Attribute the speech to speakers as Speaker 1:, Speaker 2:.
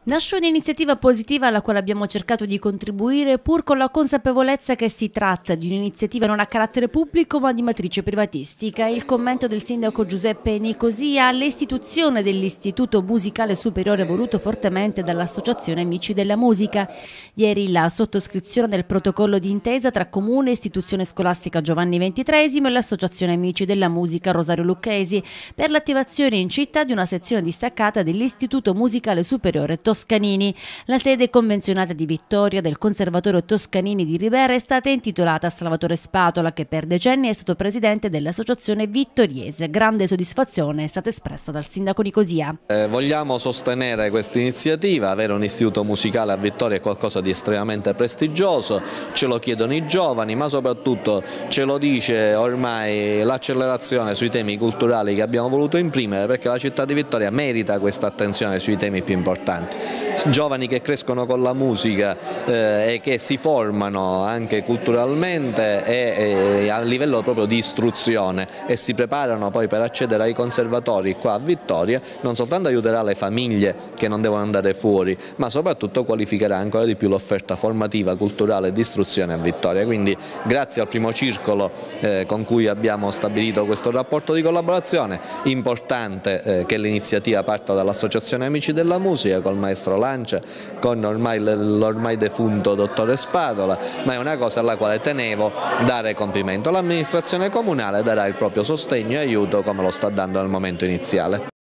Speaker 1: Nasce un'iniziativa positiva alla quale abbiamo cercato di contribuire pur con la consapevolezza che si tratta di un'iniziativa non a carattere pubblico ma di matrice privatistica. Il commento del sindaco Giuseppe Nicosia all'istituzione dell'Istituto Musicale Superiore voluto fortemente dall'Associazione Amici della Musica. Ieri la sottoscrizione del protocollo d'intesa tra Comune, Istituzione Scolastica Giovanni XXIII e l'Associazione Amici della Musica Rosario Lucchesi per l'attivazione in città di una sezione distaccata dell'Istituto Musicale Superiore Toscanini. La sede convenzionata di Vittoria del Conservatorio Toscanini di Ribera è stata intitolata a Salvatore Spatola, che per decenni è stato presidente dell'associazione vittoriese. Grande soddisfazione è stata espressa dal sindaco Nicosia.
Speaker 2: Vogliamo sostenere questa iniziativa, avere un istituto musicale a Vittoria è qualcosa di estremamente prestigioso, ce lo chiedono i giovani, ma soprattutto ce lo dice ormai l'accelerazione sui temi culturali che abbiamo voluto imprimere, perché la città di Vittoria merita questa attenzione sui temi più importanti. Giovani che crescono con la musica e che si formano anche culturalmente e a livello proprio di istruzione e si preparano poi per accedere ai conservatori qua a Vittoria, non soltanto aiuterà le famiglie che non devono andare fuori, ma soprattutto qualificherà ancora di più l'offerta formativa, culturale e di istruzione a Vittoria. Quindi grazie al primo circolo con cui abbiamo stabilito questo rapporto di collaborazione, importante che l'iniziativa parta dall'Associazione Amici della Musica col maestro Lancia, con l'ormai defunto dottore Spatola, ma è una cosa alla quale tenevo dare compimento. L'amministrazione comunale darà il proprio sostegno e aiuto come lo sta dando al momento iniziale.